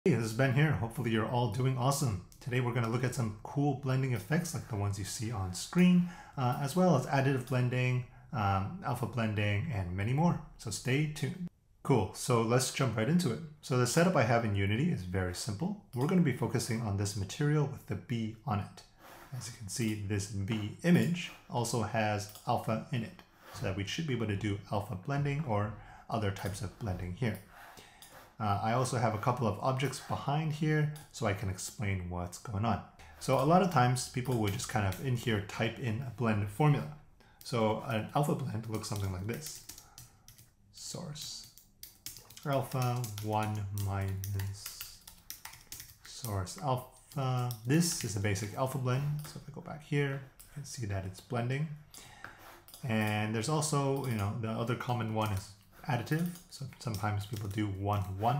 Hey, this is Ben here. Hopefully you're all doing awesome. Today we're going to look at some cool blending effects like the ones you see on screen, as well as additive blending, alpha blending, and many more. So stay tuned. Cool, so let's jump right into it. So the setup I have in Unity is very simple. We're going to be focusing on this material with the B on it. As you can see, this B image also has alpha in it, so that we should be able to do alpha blending or other types of blending here. I also have a couple of objects behind here so I can explain what's going on. So a lot of times people will just kind of in here type in a blend formula. So an alpha blend looks something like this. Source alpha 1 minus source alpha. This is a basic alpha blend. So if I go back here, you can see that it's blending. And there's also, the other common one is additive. So sometimes people do 1, 1.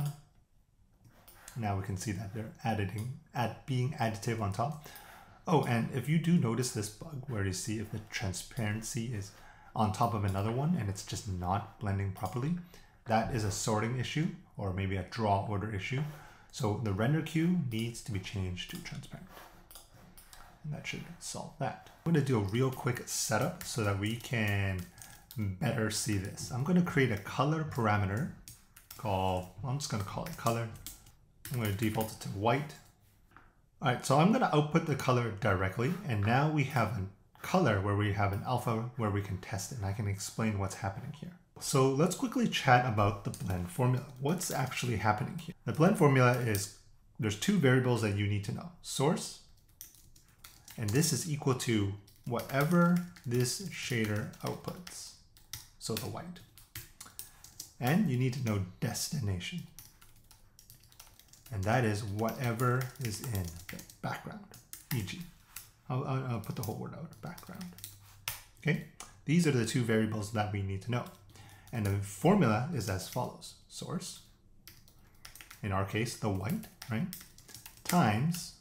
Now we can see that they're being additive on top. Oh, and if you do notice this bug where you see if the transparency is on top of another one and it's just not blending properly, that is a sorting issue or maybe a draw order issue. So the render queue needs to be changed to transparent. And that should solve that. I'm going to do a real quick setup so that we can better see this. I'm going to create a color parameter called, I'm just going to call it color. I'm going to default it to white. All right, so I'm going to output the color directly. And now we have a color where we have an alpha where we can test it. And I can explain what's happening here. So let's quickly chat about the blend formula. What's actually happening here? The blend formula is, there's two variables that you need to know. Source, and this is equal to whatever this shader outputs. So the white. And you need to know destination. And that is whatever is in the background, e.g. I'll put the whole word out, background. Okay, these are the two variables that we need to know. And the formula is as follows. Source, in our case, the white, right? Times,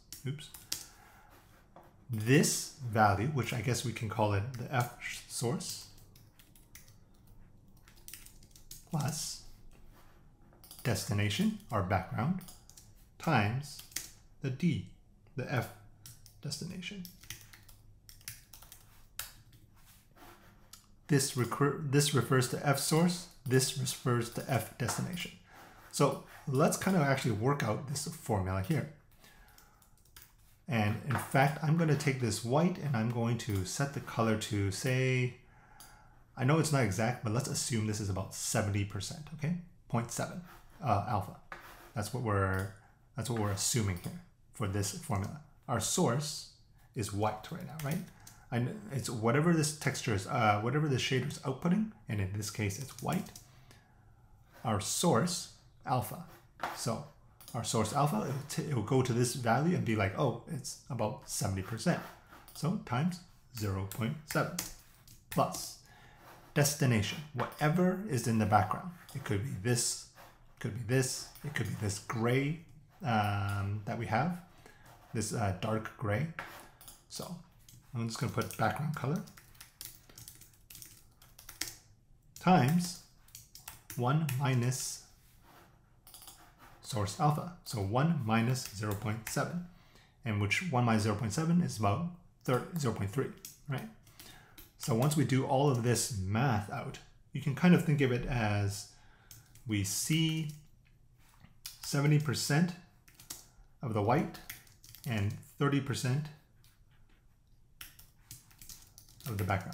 this value, which I guess we can call it the F source, plus destination, our background, times the D, the F destination. This refers to F source, this refers to F destination. So let's kind of actually work out this formula here. And in fact, I'm going to take this white and I'm going to set the color to, say, I know it's not exact, but let's assume this is about 70%, okay? 0.7 alpha. That's what we're assuming here for this formula. Our source is white right now, right? And it's whatever this texture is, whatever the shader is outputting, and in this case it's white. Our source alpha. So our source alpha, it will go to this value and be like, oh, it's about 70%. So times 0.7 plus destination, whatever is in the background. It could be this, it could be this, it could be this gray that we have, this dark gray. So I'm just going to put background color times 1 minus source alpha. So 1 minus 0.7, and which 1 minus 0.7 is about 0.3, right? So once we do all of this math out, you can kind of think of it as we see 70% of the white and 30% of the background.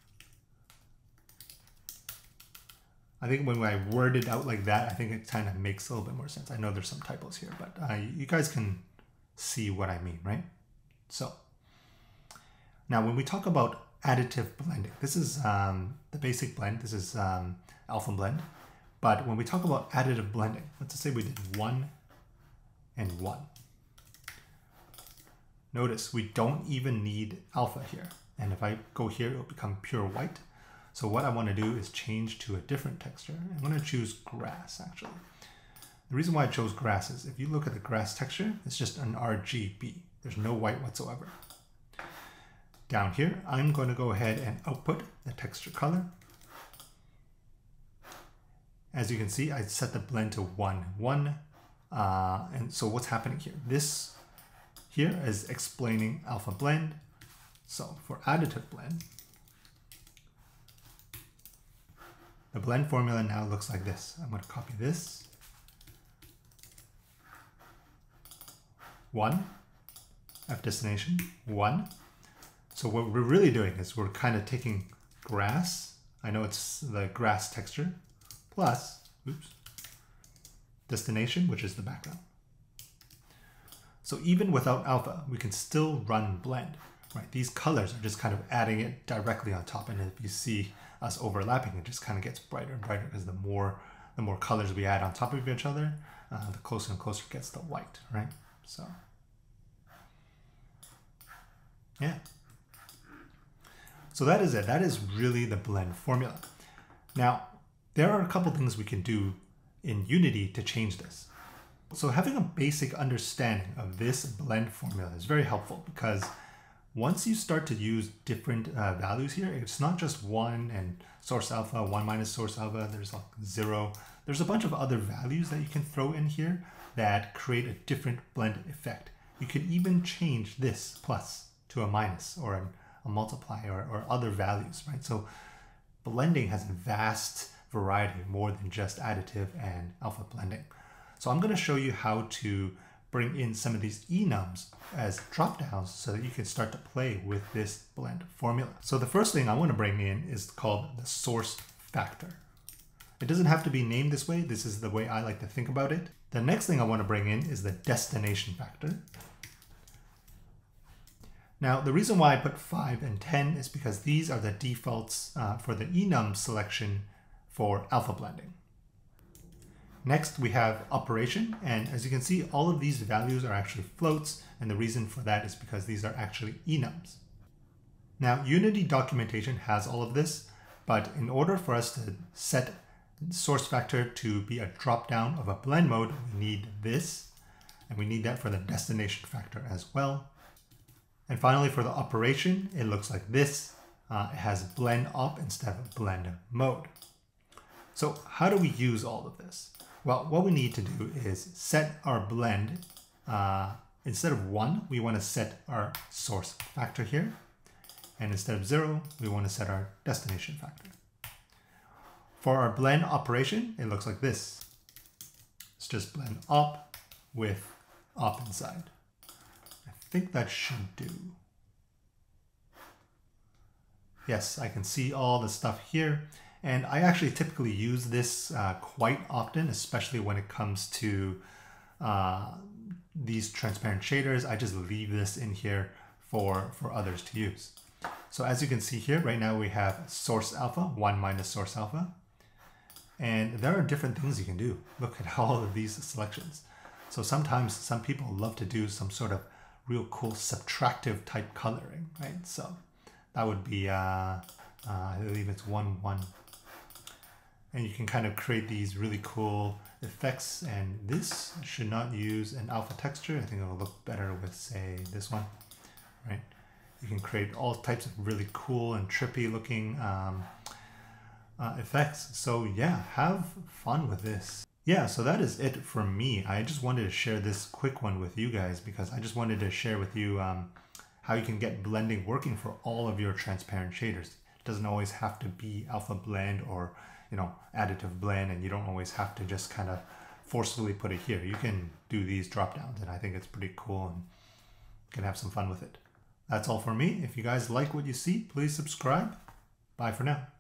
I think when I word it out like that, I think it kind of makes a little bit more sense. I know there's some typos here, but you guys can see what I mean, right? So now when we talk about additive blending, this is the basic blend. This is alpha blend. But when we talk about additive blending, let's just say we did 1 and 1. Notice we don't even need alpha here. And if I go here, it'll become pure white. So what I want to do is change to a different texture. I'm going to choose grass, actually. The reason why I chose grass is if you look at the grass texture, it's just an RGB. There's no white whatsoever. Down here, I'm going to go ahead and output the texture color. As you can see, I set the blend to 1, 1, And so what's happening here? This here is explaining alpha blend. So for additive blend, the blend formula now looks like this. I'm going to copy this. 1, F destination, 1. So what we're really doing is we're kind of taking grass. I know it's the grass texture plus, oops, destination, which is the background. So even without alpha, we can still run blend, right? These colors are just kind of adding it directly on top. And if you see us overlapping, it just kind of gets brighter and brighter because the more colors we add on top of each other, the closer and closer it gets to white, right? So, yeah. So that is it. That is really the blend formula. Now, there are a couple things we can do in Unity to change this. So having a basic understanding of this blend formula is very helpful because once you start to use different values here, it's not just 1 and source alpha, 1 minus source alpha, there's like 0. There's a bunch of other values that you can throw in here that create a different blend effect. You could even change this plus to a minus or a multiply or other values, right? So blending has a vast variety, more than just additive and alpha blending. So I'm going to show you how to bring in some of these enums as dropdowns so that you can start to play with this blend formula. So the first thing I want to bring in is called the source factor. It doesn't have to be named this way. This is the way I like to think about it. The next thing I want to bring in is the destination factor. Now, the reason why I put 5 and 10 is because these are the defaults for the enum selection for alpha blending. Next, we have operation, and as you can see, all of these values are actually floats, and the reason for that is because these are actually enums. Now, Unity documentation has all of this, but in order for us to set source factor to be a drop-down of a blend mode, we need this, and we need that for the destination factor as well. And finally, for the operation, it looks like this. It has blend op instead of blend mode. So how do we use all of this? Well, what we need to do is set our blend. Instead of 1, we want to set our source factor here. And instead of 0, we want to set our destination factor. For our blend operation, it looks like this. It's just blend op with op inside. I think that should do. Yes, I can see all the stuff here. And I actually typically use this quite often, especially when it comes to these transparent shaders. I just leave this in here for others to use. So as you can see here, right now we have source alpha, 1 minus source alpha. And there are different things you can do. Look at all of these selections. So sometimes some people love to do some sort of real cool subtractive type coloring, right? So that would be, I believe it's 1, 1. And you can kind of create these really cool effects. And this should not use an alpha texture. I think it will look better with, say, this one, right? You can create all types of really cool and trippy looking effects. So yeah, have fun with this. Yeah, so that is it from me. I just wanted to share this quick one with you guys because I just wanted to share with you how you can get blending working for all of your transparent shaders. It doesn't always have to be alpha blend or, you know, additive blend, and you don't always have to just kind of forcefully put it here. You can do these drop downs, and I think it's pretty cool and you can have some fun with it. That's all for me. If you guys like what you see, please subscribe. Bye for now.